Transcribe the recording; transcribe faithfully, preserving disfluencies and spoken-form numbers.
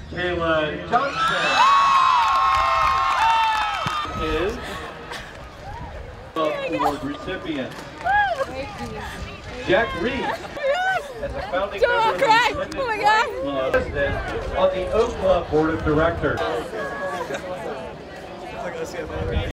Kayla Johnson is the award recipient. Jack Reed, as a founding member of the Linden Club, president on the Oak Club Board of Directors.